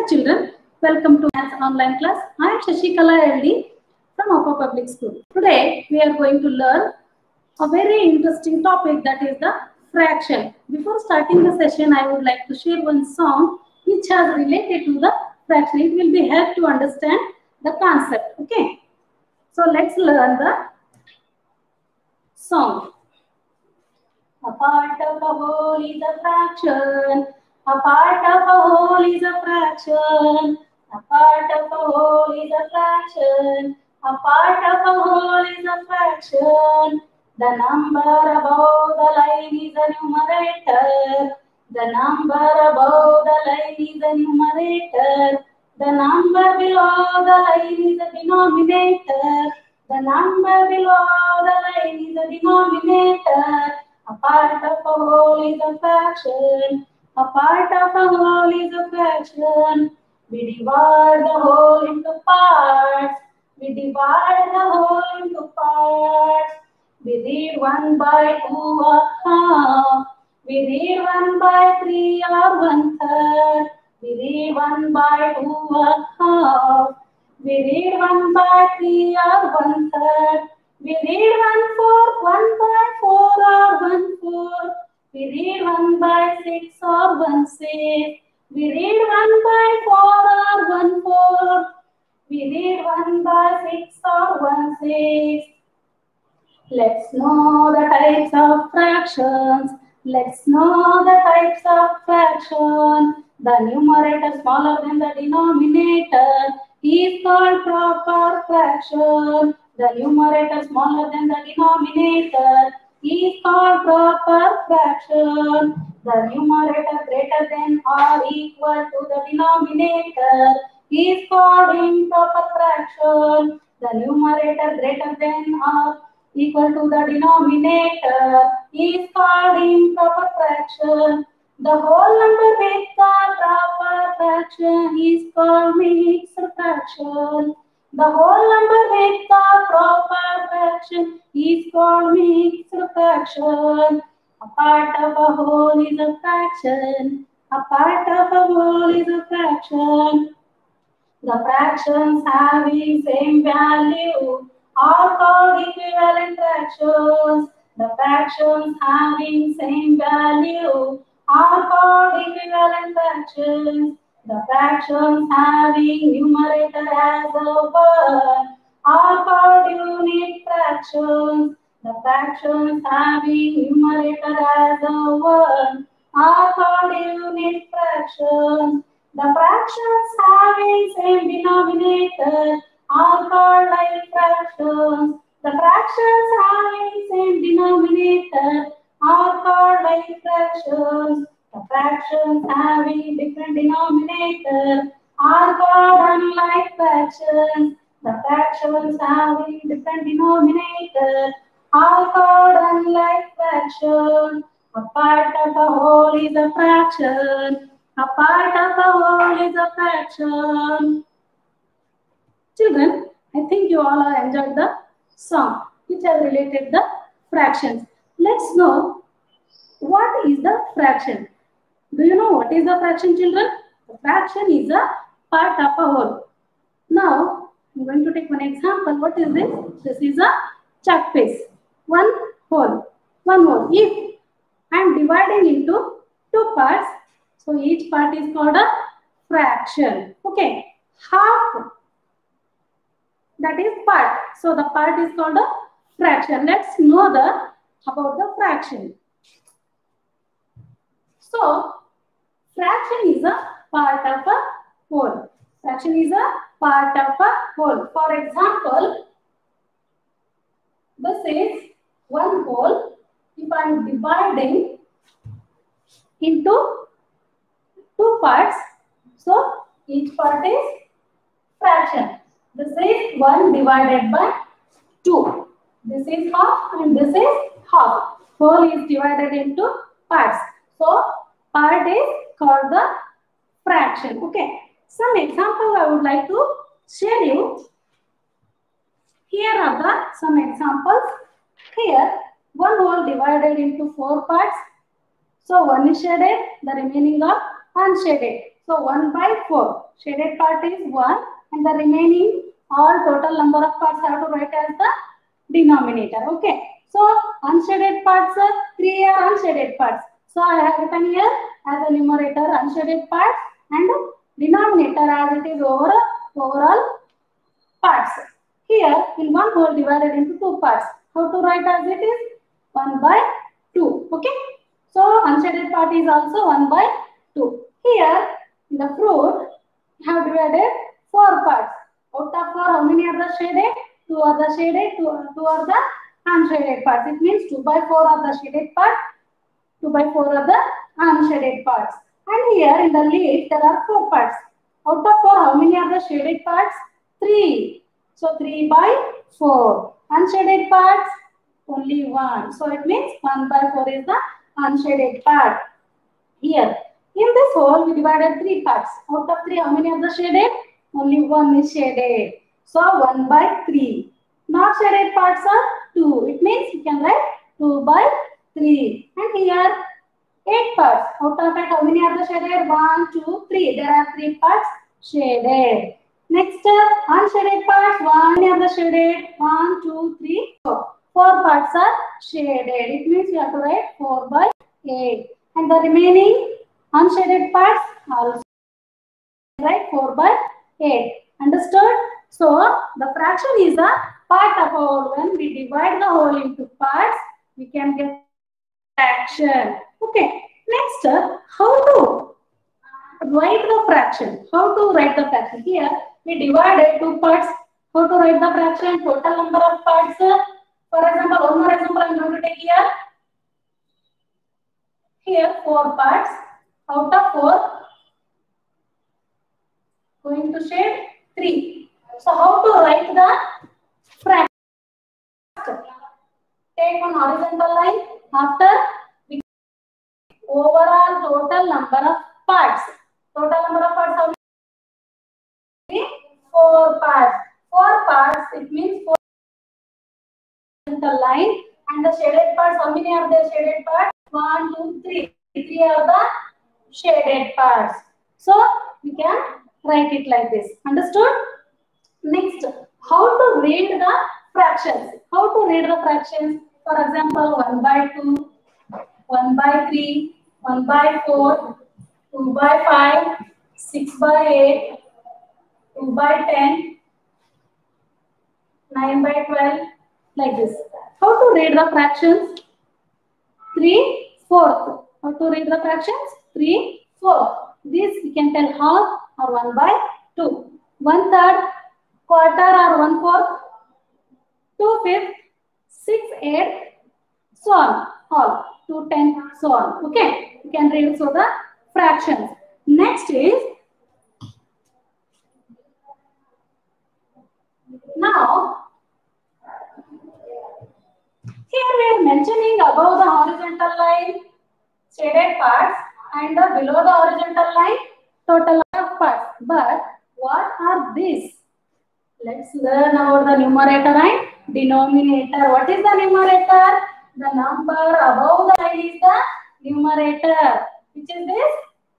Hi children, welcome to Maths online class. I am Shashikala LD from Upper Public School. Today we are going to learn a very interesting topic, that is the fraction. Before starting the session, I would like to share one song which has related to the fraction. It will be help to understand the concept. Okay, so let's learn the song. A part of a whole is a fraction. A part of a whole is a fraction. A part of a whole is a fraction. A part of a whole is a fraction. The number above the line is a numerator. The number above the line is a numerator. The number below the line is a denominator. The number below the line is a denominator. A part of a whole is a fraction. A part of a whole is a fraction. We divide the whole into parts. We divide the whole into parts. We read 1 by 2 or half. We read 1 by 3 or 1/3. We read 1 by 2 or half. We read 1 by 3 or 1/3. We read 1/4, 1 by 4 or 1/4. We read 1 by 6 or 1/6. We read 1 by 4 or 1/4. We read 1 by 6 or 1/6. Let's know the types of fractions. Let's know the types of fraction. The numerator smaller than the denominator is called proper fraction. The numerator smaller than the denominator is called proper fraction. The numerator greater than or equal to the denominator is called improper fraction. The numerator greater than or equal to the denominator is called improper fraction. The whole number with the proper fraction is called mixed fraction. The whole number with the proper fraction is called mixed fraction. A part of a whole is a fraction. A part of a whole is a fraction. The fractions having same value are called equivalent fractions. The fractions having same value are called equivalent fractions. The fractions having numerator as a 1 are called unit fractions. The fractions having numerator as a 1 are called unit fractions. The fractions having same denominator are called like fractions. The fractions having same denominator are called like fractions. The fractions having different denominator are called unlike fractions. The fractions having different denominator are called unlike fractions. A part of a whole is a fraction. A part of a whole is a fraction. Children, I think you all have enjoyed the song which has related the fractions. Let's know what is the fraction. Do you know what is the fraction, children? The fraction is a part of a whole. Now, I'm going to take one example. What is this? This is a chalk piece. One whole. If I am dividing into two parts, so each part is called a fraction. Okay. Half, that is part. So the part is called a fraction. Let's know about the fraction. So fraction is a part of a whole. Fraction is a part of a whole. For example, this is one whole. If I am dividing into two parts, so each part is fraction. This is 1 divided by 2. This is half and this is half. Whole is divided into parts. So part is called the fraction. Okay. Some example I would like to share you. Here are some examples. Here one whole divided into 4 parts. So one is shaded, the remaining are unshaded. So 1 by 4. Shaded part is 1 and the remaining all total number of parts have to write as the denominator. Okay. So unshaded parts are 3 are unshaded parts. So I have written here as a numerator unshaded parts and denominator as it is overall parts. Here in one whole divided into 2 parts. How to write as it is? 1 by 2. Okay. So unshaded part is also 1 by 2. Here in the fruit have divided 4 parts. Out of 4, how many are the shaded? 2 are the shaded, 2 are the unshaded parts. It means 2 by 4 are the shaded part, 2 by 4 are the unshaded parts. And here in the leaf there are 4 parts. Out of 4, how many are the shaded parts? 3. So 3 by 4. Unshaded parts only 1. So it means 1 by 4 is the unshaded part. Here in this whole we divided 3 parts. Out of 3, how many are the shaded? Only 1 is shaded. So 1 by 3. Not shaded parts are 2. It means you can write 2 by 3. And here 8 parts. Out of 8, how many are the shaded? 1, 2, 3. There are 3 parts shaded. Next, unshaded parts. 1 are the shaded. 1, 2, 3, 4. 4 parts are shaded. It means you have to write 4 by 8. And the remaining unshaded parts also write 4 by 8. Understood? So the fraction is a part of a whole. When we divide the whole into parts, we can get fraction. Okay. Next, how to write the fraction? How to write the fraction? Here we divided 2 parts. How to write the fraction? Total number of parts. For example, one more example I am going to take here. Here 4 parts. Out of 4, going to shade 3. So how to write the fraction? Take one horizontal line. After we overall total number of parts. Total number of parts how many? 4 parts. 4 parts. It means 4 horizontal line. And the shaded parts, how many are the shaded parts? 1, 2, 3. 3 are the shaded parts. So we can write it like this. Understood? Next, how to read the fractions? How to read the fractions? For example, 1 by 2, 1 by 3, 1 by 4, 2 by 5, 6 by 8, 2 by 10, 9 by 12, like this. How to read the fractions? 3/4. How to read the fractions? 3/4. This we can tell half or 1 by 2. 1/3, quarter or 1/4, 2/5, 6/8, so on. All 2/10, so on. Okay, you can read so the fractions. Next is now. Here we are mentioning above the horizontal line shaded parts and below the horizontal line total of parts. But what are these? Let's learn about the numerator and denominator. What is the numerator? The number above the line is the numerator. Which is this?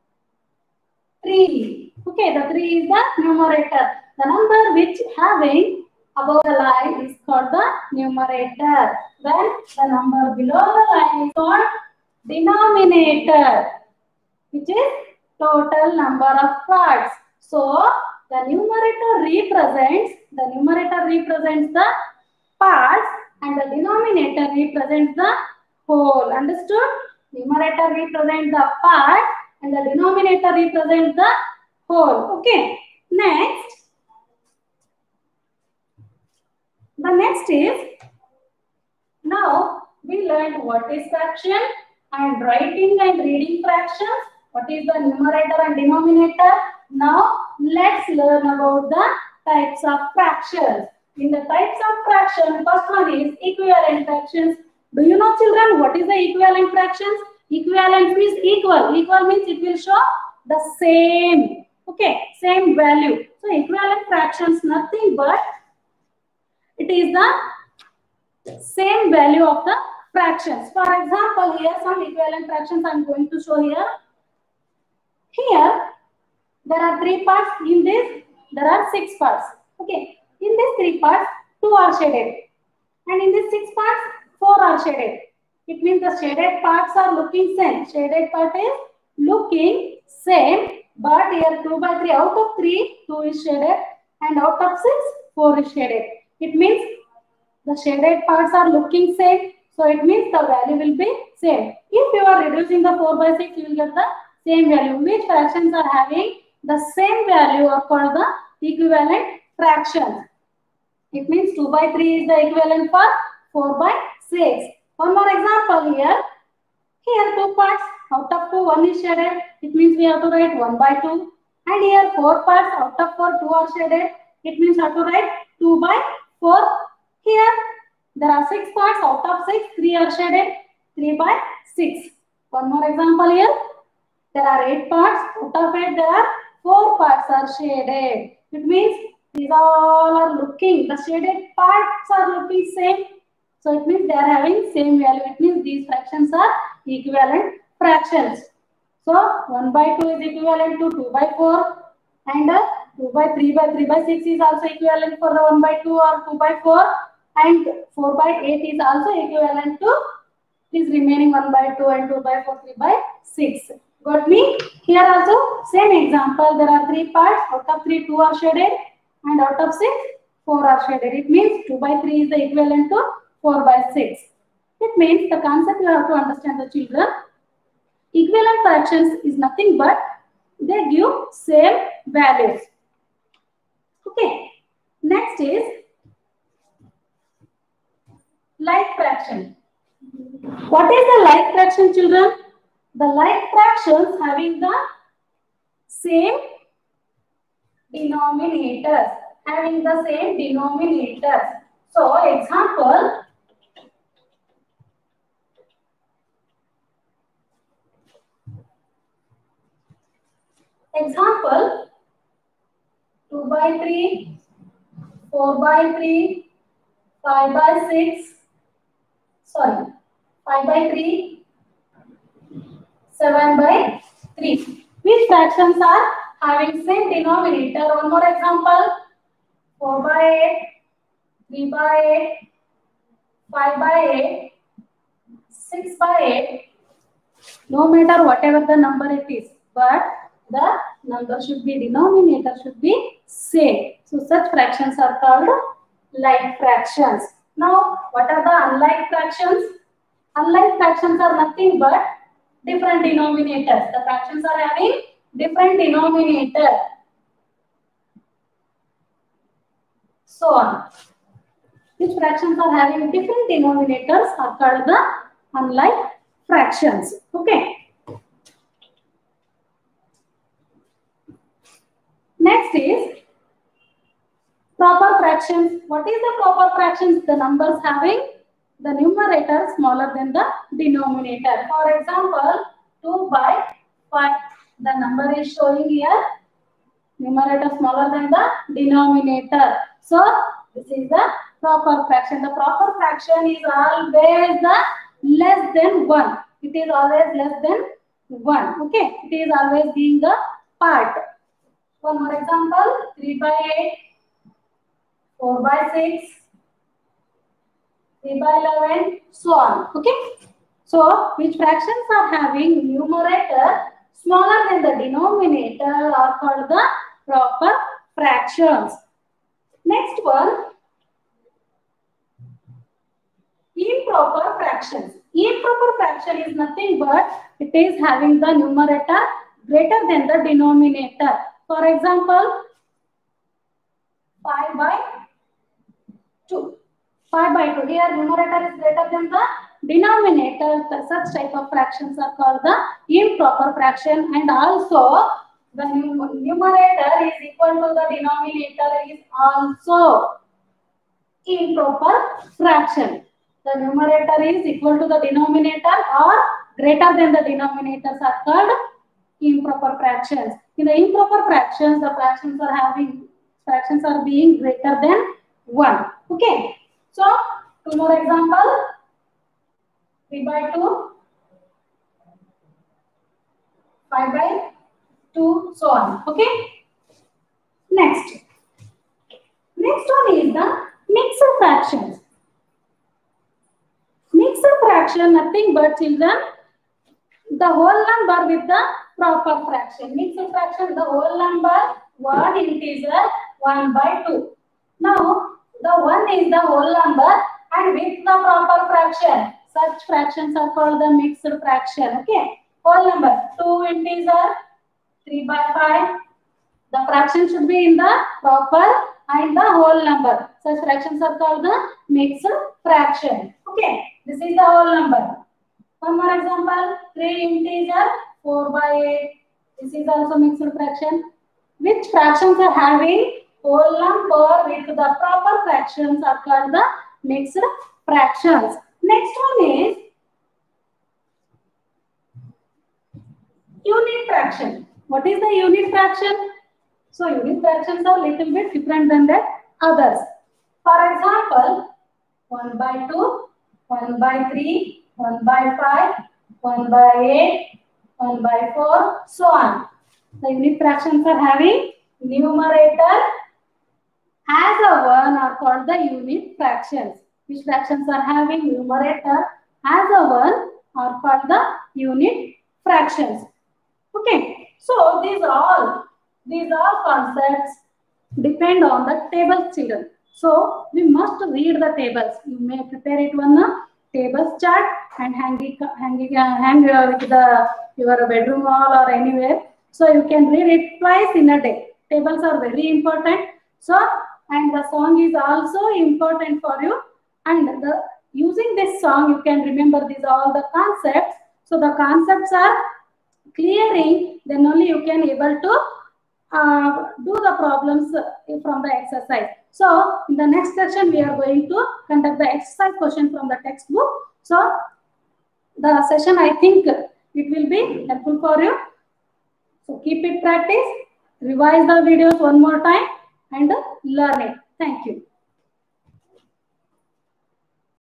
3. Okay, the 3 is the numerator. The number which having above the line is called the numerator. Then the number below the line is called denominator, which is total number of parts. So the numerator represents the parts and the denominator represents the whole. Understood? Numerator represents the part and the denominator represents the whole. Okay. Next, the next is, now we learned what is fraction and writing and reading fractions. What is the numerator and denominator? Now let's learn about the types of fractions. In the types of fraction, first one is equivalent fractions. Do you know, children, what is the equivalent fractions? Equivalent means equal. Equal means it will show the same. Okay, same value. So equivalent fractions nothing but it is the same value of the fractions. For example, here some equivalent fractions I am going to show here. Here There are 3 parts. In this, there are 6 parts. Okay. In these 3 parts, 2 are shaded. And in these 6 parts, 4 are shaded. It means the shaded parts are looking same. Shaded part is looking same. But here 2 by 3, out of 3, 2 is shaded. And out of 6, 4 is shaded. It means the shaded parts are looking same. So it means the value will be same. If you are reducing the 4 by 6, you will get the same value. Which fractions are having the same value are called the equivalent fractions. It means 2 by 3 is the equivalent for 4 by 6. One more example here. Here 2 parts. Out of 2, 1 is shaded. It means we have to write 1 by 2. And here 4 parts. Out of 4, 2 are shaded. It means we have to write 2 by 4. Here there are 6 parts. Out of 6, 3 are shaded. 3 by 6. One more example here. There are 8 parts. Out of 8, there are 4 parts are shaded. It means these all are looking, the shaded parts are looking same. So it means they are having same value. It means these fractions are equivalent fractions. So 1 by 2 is equivalent to 2 by 4. And 2 by 3 by 3 by 6 is also equivalent for the 1 by 2 or 2 by 4. And 4 by 8 is also equivalent to this remaining 1 by 2 and 2 by 4, 3 by 6. Got me? Here also same example. There are 3 parts. Out of 3, 2 are shaded. And out of 6, 4 are shaded. It means 2 by 3 is the equivalent to 4 by 6. It means the concept you have to understand, the children. Equivalent fractions is nothing but they give same values. Okay. Next is like fraction. What is the like fraction, children? The like fractions having the same denominators. Having the same denominators. So, example. Example, 2 by 3, 4 by 3, 5 by 6, 5 by 3, 7 by 3. Which fractions are having same denominator? One more example, 4 by 8, 3 by 8, 5 by 8, 6 by 8. No matter whatever the number it is, but the number should be, denominator should be same. So such fractions are called like fractions. Now, what are the unlike fractions? Unlike fractions are nothing but different denominators. The fractions are having different denominator. So on. Which fractions are having different denominators are called the unlike fractions. Okay. Next is proper fractions. What is the proper fractions? The numbers having the numerator smaller than the denominator. For example, 2 by 5. The number is showing here. Numerator smaller than the denominator. So, this is the proper fraction. The proper fraction is always the less than 1. It is always less than 1. Okay. It is always being the part. One more example, 3 by 8, 4 by 6, 3 by 11, so on. Okay. So, which fractions are having numerator smaller than the denominator are called the proper fractions. Next one, improper fractions. Improper fraction is nothing but it is having the numerator greater than the denominator. For example, 5 by 2. 5 by 2. Here numerator is greater than the denominator. Such type of fractions are called the improper fraction, and also the numerator is equal to the denominator is also improper fraction. The numerator is equal to the denominator or greater than the denominators are called improper fractions. In the improper fractions, the fractions are being greater than 1. Okay. So, two more example. 3 by 2, 5 by 2, so on. Okay. Next one is the mixed fractions. Mixed fraction, nothing but children, the whole number with the proper fraction. Mixed fraction, the whole number, one integer, 1 by 2. Now, the 1 is the whole number and with the proper fraction. Such fractions are called the mixed fraction. Okay. Whole number, 2 integer, 3 by 5. The fraction should be in the proper and the whole number. Such fractions are called the mixed fraction. Okay. This is the whole number. One more example, 3 integer, 4 by 8. This is also mixed fraction. Which fractions are having whole number with the proper fractions are called the mixed fractions. Next one is unit fraction. What is the unit fraction? So unit fractions are little bit different than the others. For example, 1 by 2, 1 by 3, 1 by 5, 1 by 8, 1 by 4, so on. The unit fractions are having numerator as a 1 are called the unit fractions. Which fractions are having numerator as a 1 are called the unit fractions. Okay, so these all concepts depend on the tables, children. So we must read the tables. You may prepare it on the tables chart and hang with your bedroom wall or anywhere. So you can read it twice in a day. Tables are very important. So and the song is also important for you. And using this song, you can remember these all the concepts. So the concepts are clearing, then only you can able to do the problems from the exercise. So in the next section, we are going to conduct the exercise question from the textbook. So the session, I think it will be helpful for you. So keep it practice, revise the videos one more time and learn it. Thank you.